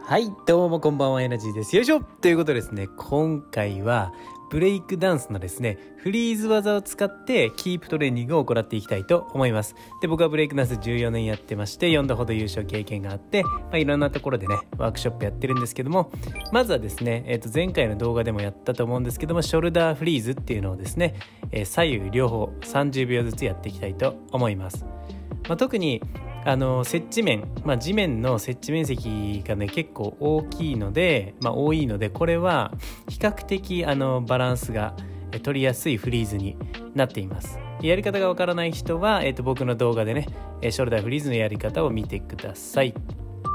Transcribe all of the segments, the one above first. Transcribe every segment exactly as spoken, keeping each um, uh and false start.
はい、どうもこんばんは、エナジーです。よいしょということでですね、今回はブレイクダンスのですね、フリーズ技を使ってキープトレーニングを行っていきたいと思います。で、僕はブレイクダンスじゅうよねんやってまして、よんどほど優勝経験があって、まあ、いろんなところでね、ワークショップやってるんですけども、まずはですね、えーと、前回の動画でもやったと思うんですけども、ショルダーフリーズっていうのをですね、えー、左右両方さんじゅうびょうずつやっていきたいと思います。まあ、特にあの接地面、まあ、地面の接地面積がね結構大きいので、まあ、多いので、これは比較的あのバランスが取りやすいフリーズになっています。やり方がわからない人は、えーと、僕の動画でねショルダーフリーズのやり方を見てください。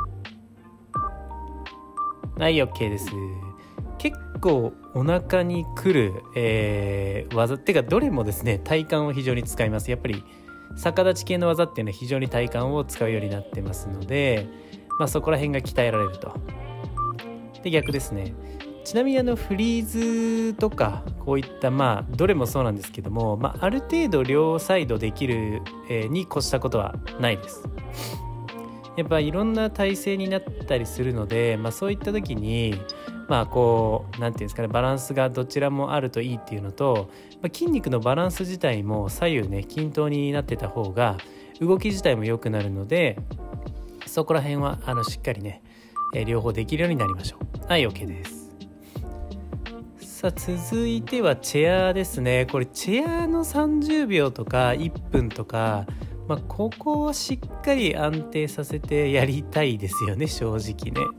はい、 OK です。結構お腹にくる、えー、技ってかどれもですね体幹を非常に使います。やっぱり逆立ち系の技っていうのは非常に体幹を使うようになってますので、まあ、そこら辺が鍛えられると。で、逆ですね。ちなみにあのフリーズとかこういったまあどれもそうなんですけども、まあ、ある程度両サイドできる、えー、に越したことはないです。やっぱいろんな体勢になったりするので、まあ、そういった時にまあこうなんていうんですかね、バランスがどちらもあるといいっていうのと、まあ、筋肉のバランス自体も左右ね均等になってた方が動き自体も良くなるので、そこら辺はあのしっかりね、えー、両方できるようになりましょう。はい、 OK です。さあ続いてはチェアですね。これチェアのさんじゅうびょうとかいっぷんとか、まあ、ここをしっかり安定させてやりたいですよね、正直ね。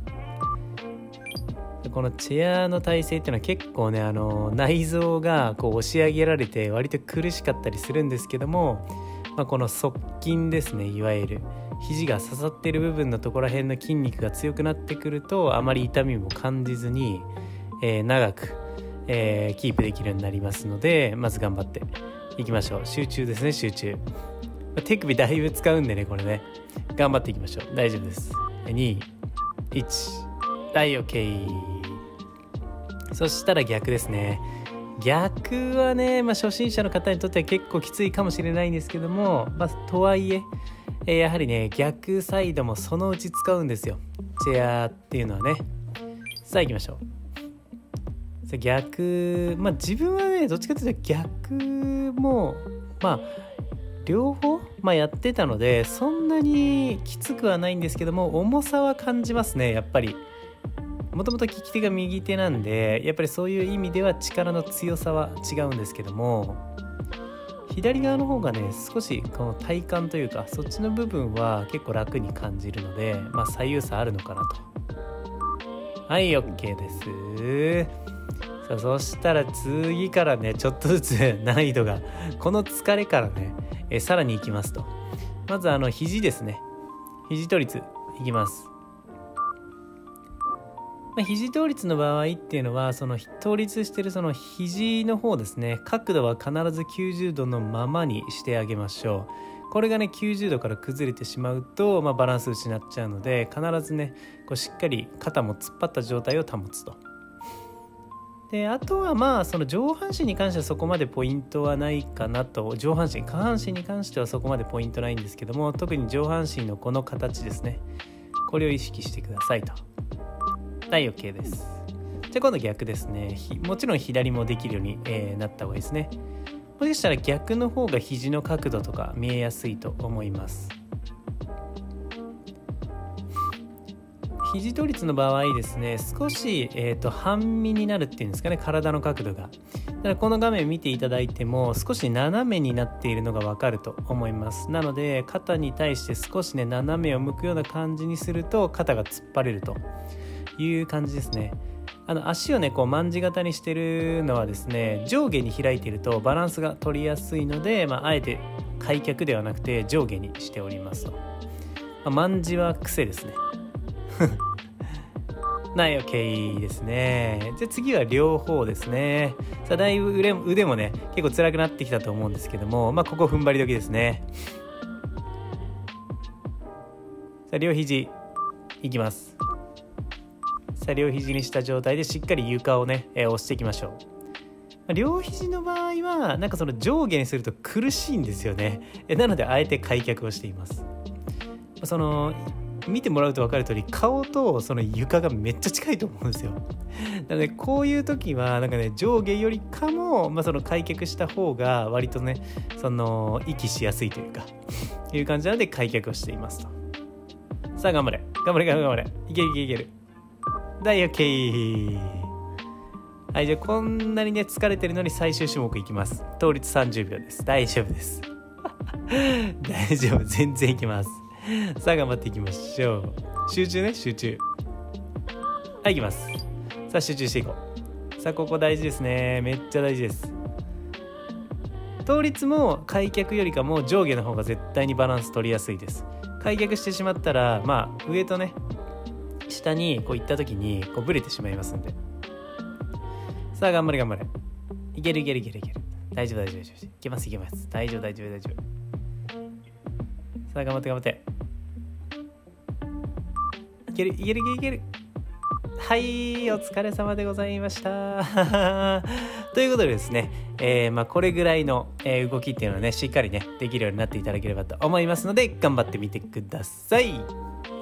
このチェアの体勢っていうのは結構ね、あの内臓がこう押し上げられて割と苦しかったりするんですけども、まあ、この側筋ですね、いわゆる肘が刺さっている部分のところら辺の筋肉が強くなってくると、あまり痛みも感じずに、えー、長く、えー、キープできるようになりますので、まず頑張っていきましょう。集中ですね、集中。手首だいぶ使うんでね、これね頑張っていきましょう。大丈夫です。に、いち、はい、 OK。そしたら逆ですね。逆はね、まあ、初心者の方にとっては結構きついかもしれないんですけども、まあ、とはいええー、やはりね逆サイドもそのうち使うんですよ、チェアっていうのはね。さあ行きましょう。さあ逆、まあ自分はねどっちかというと逆もまあ両方、まあ、やってたのでそんなにきつくはないんですけども、重さは感じますね。やっぱりもともと利き手が右手なんで、やっぱりそういう意味では力の強さは違うんですけども、左側の方がね少しこの体幹というかそっちの部分は結構楽に感じるので、まあ左右差あるのかなと。はい、 OK です。さあそしたら次からねちょっとずつ難易度がこの疲れからねえさらにいきますと。まずあの肘ですね、肘倒立いきます。まあ、肘倒立の場合っていうのはその倒立してるその肘の方ですね、角度は必ずきゅうじゅうどのままにしてあげましょう。これがねきゅうじゅうどから崩れてしまうと、まあ、バランス失っちゃうので、必ずねこうしっかり肩も突っ張った状態を保つと。であとはまあその上半身に関してはそこまでポイントはないかなと。上半身下半身に関してはそこまでポイントないんですけども、特に上半身のこの形ですね、これを意識してくださいと。はい、 OK です。じゃあ今度逆ですね。もちろん左もできるように、えー、なった方がいいですね。もしかしたら逆の方が肘の角度とか見えやすいと思います。肘倒立の場合ですね、少し、えーと、半身になるっていうんですかね、体の角度が。だからこの画面見ていただいても少し斜めになっているのがわかると思います。なので肩に対して少しね斜めを向くような感じにすると肩が突っ張れるという感じですね。あの足をねこう卍型にしてるのはですね、上下に開いているとバランスが取りやすいので、まあ、あえて開脚ではなくて上下にしておりますと。まあ、卍は癖ですねはい、 OK ですね。じゃあ次は両方ですね。さあだいぶ腕も、腕もね結構辛くなってきたと思うんですけども、まあここ踏ん張り時ですね。さあ両肘いきます。さあ両肘にした状態でしっかり床をね、えー、押していきましょう。両肘の場合はなんかその上下にすると苦しいんですよね。えなのであえて開脚をしています。その見てもらうと分かる通り顔とその床がめっちゃ近いと思うんですよ。なのでこういう時はなんかね上下よりかも、まあ、その開脚した方が割とねその息しやすいというかいう感じなので開脚をしていますと。さあ頑張れ頑張れ頑張れいけるいけるいける。大 OK。 はい、じゃあこんなにね疲れてるのに最終種目いきます。倒立さんじゅうびょうです。大丈夫です大丈夫、全然いきます。さあ頑張っていきましょう。集中ね、集中。はい、いきます。さあ集中していこう。さあここ大事ですね、めっちゃ大事です。倒立も開脚よりかも上下の方が絶対にバランス取りやすいです。開脚してしまったらまあ上とね下にこう行った時にこうブレてしまいますんで。さあ頑張れ頑張れ、いけるいけるいけるいける。大丈夫大丈夫大丈夫、いけますいけます、大丈夫大丈夫大丈夫。さあ頑張って頑張って、いけるいけるいけるいける。はい、お疲れ様でございましたということでですね、えーまあ、これぐらいの、えー動きっていうのはねしっかりねできるようになっていただければと思いますので頑張ってみてください。